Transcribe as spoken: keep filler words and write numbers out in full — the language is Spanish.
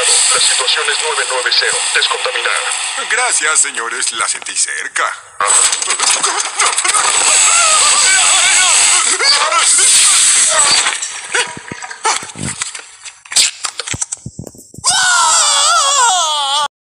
detectado. La situación es nueve nueve cero. Descontaminar. Gracias, señores. La sentí cerca.